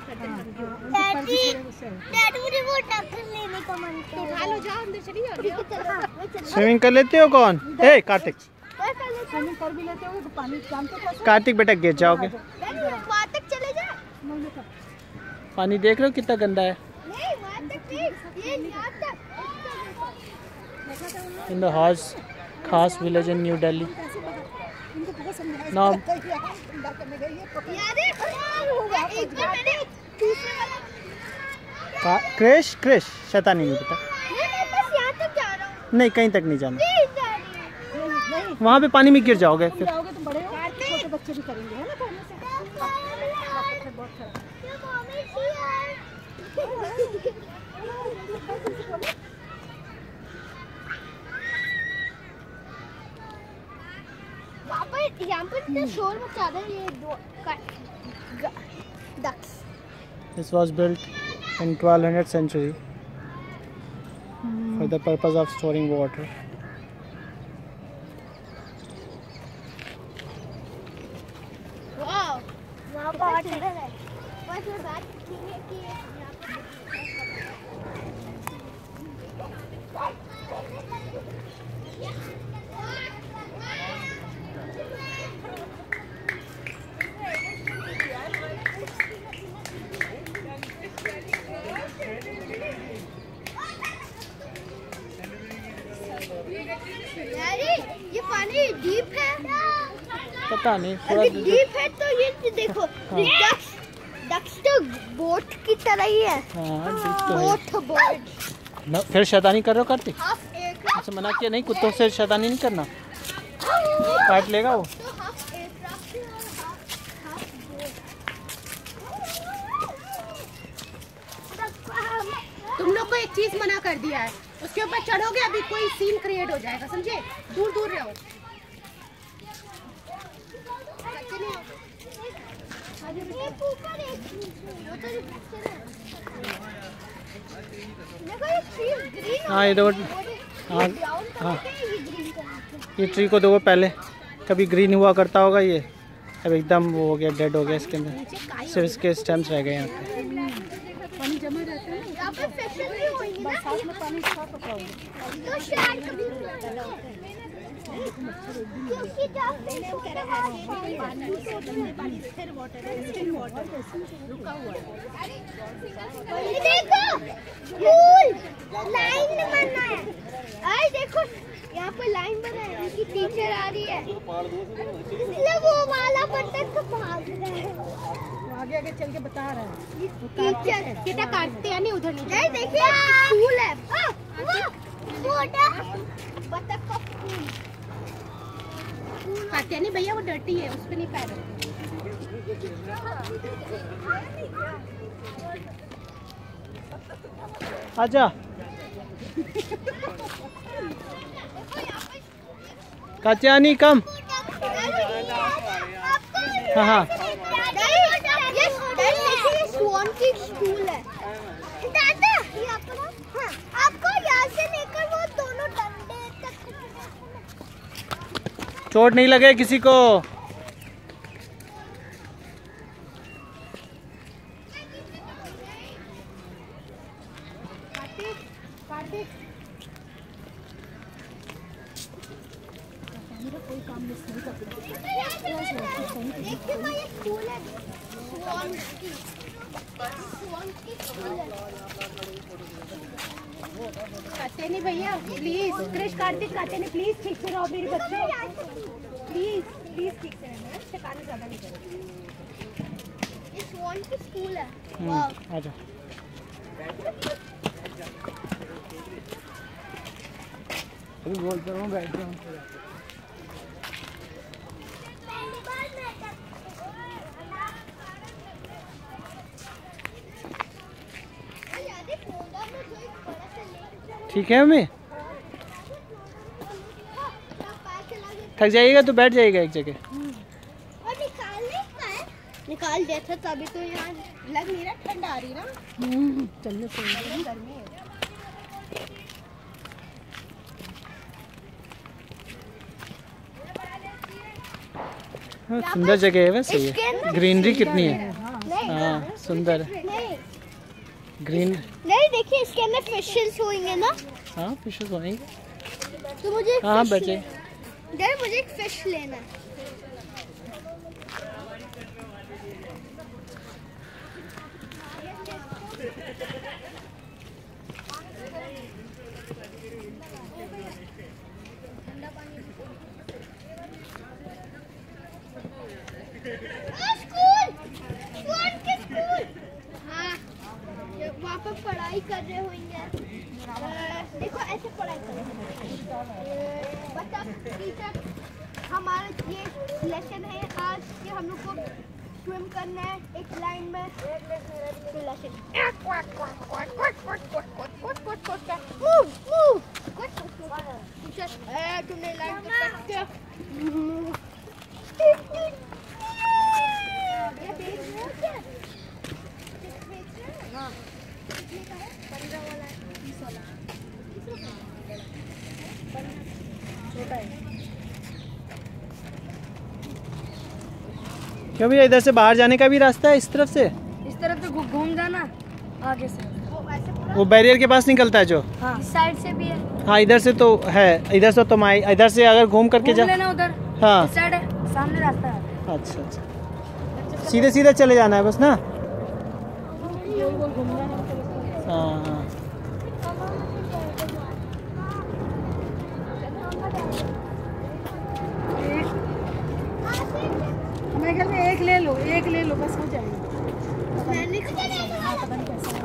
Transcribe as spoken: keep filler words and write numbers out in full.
Daddy daddy मुझे वो टक्कर लेने का मन कर रहा है। उठा लो, जाओ अंदर चलिए। स्विमिंग कर लेते हो कौन? ए कार्तिक स्विमिंग कर भी लेते हो तो पानी जानते कैसे? कार्तिक बेटा गिर जाओगे। वहाँ तक चले जाए। पानी देख रहे हो कितना गंदा है। नहीं वहाँ तक नहीं, ये यहाँ तक। इन the Hauz Khas village in New Delhi. Now Krish Krish शैतानी नहीं बेटा। नहीं कहीं तक नहीं जाना, वहाँ पे पानी में गिर जाओगे फिर। छोटे बच्चे भी करेंगे है ना पहले से। यहाँ पर इतना शोर मचा रहा है ये दो ducks. This was built in twelfth century for the purpose of storing water. वाह, वहाँ पर वाटर है। बस मैं बात की है कि यहाँ पर ये पानी डीप है। पता नहीं थोड़ा डीप है तो ये देखो डक्स डक्स तो बोट की तरह ही है। हाँ डीप तो है। बोट बोट न, फिर शैतानी कर रहे हो कार्तिक? हाफ एक ऐसे मना किया नहीं, कुत्तों से शैतानी नहीं करना, काट लेगा वो। तो हाफ एयरक्राफ्ट और हाफ हाफ बोट। तुम लोग को एक चीज मना कर दिया है, उसके ऊपर चढ़ोगे अभी कोई सीन क्रिएट हो जाएगा, समझे? दूर दूर रहो। हाँ ये देखो, हाँ हाँ ये ट्री को देखो, पहले कभी ग्रीन हुआ करता होगा, ये अब एकदम वो हो गया, डेड हो गया। इसके अंदर सिर्फ इसके स्टेम्स रह गए यहाँ पे। पानी जमा रहता है यहाँ पे फेशियल भी होएंगे ना, बरसात में पानी साफ होता होगा तो शायद कभी क्योंकि जब फेशियल कर रहा है पानी से गंदे पानी स्थिर वाटर है, स्टिल वाटर रुका हुआ है। ये देखो फूल लाइन बना है। अरे देखो यहाँ पे लाइन बना है, उनकी टीचर आ रही है, इसलिए वो वाला बतख भाग रहा है। आगे आगे चल के बता रहा है टीचर कितना काटते हैं नहीं उधर नहीं। देखिए फूल है, छोटा बतख का फूल काटते नहीं भैया, वो डर्टी है, उस पे नहीं पैर रखते। आजा कात्यानी कम। हाँ हाँ स्वान की स्कूल है दादा। हाँ, आपको यहाँ से लेकर वो दोनों डंडे तक चोट नहीं लगे किसी को। कोई काम मिस नहीं करते। देखिए भाई ये स्कूल है, स्वान की स्वान की स्कूल है। काटते नहीं भैया प्लीज, क्रिश कार्तिक काटते नहीं प्लीज, ठीक से रहो मेरे बच्चे, प्लीज प्लीज ठीक से रहना, शिकायत ज्यादा नहीं करो। ये स्वान की स्कूल है। आजा अभी बोलता हूँ, बैठ रहा हूँ। ठीक है, हमें थक जाइएगा तो बैठ जाइएगा एक जगह। और निकाल नहीं पाए, निकाल देता तभी तो यहाँ लग नहीं रहा, ठंडा आ रही ना। चलने से गर्मी है। हाँ, सुंदर जगह है वैसे, ये ग्रीनरी कितनी है। नहीं हाँ सुंदर है। नहीं ग्रीन। नहीं देखिए इसके अंदर फिशेस होंगे ना। हाँ फिशेस होंगे। तो मुझे हाँ बचे। डैड मुझे एक फिश लेना है। स्कूल स्कूल के स्कूल हाँ वहाँ पर पढ़ाई कर रहे होंगे। देखो ऐसे पढ़ाई कर रहे बच्चा टीचर हमारा ये लेसन है आज कि हम लोग को स्विम करना है एक लाइन में। तुमने लाइन क्यों भैया इधर से बाहर जाने का भी रास्ता है इस तरफ से? इस तरफ से घूम जाना आगे से। वो बैरियर के पास निकलता है जो? हाँ साइड से भी है। हाँ इधर से तो है, इधर से तो माई इधर से अगर घूम करके जा लेना उधर। हाँ साइड है सामने रास्ता है। अच्छा अच्छा सीधे सीधे चले जाना है बस ना। हाँ हाँ मेरे ख्याल में एक ले लो एक ले लो बस हो जाएगा। मैंने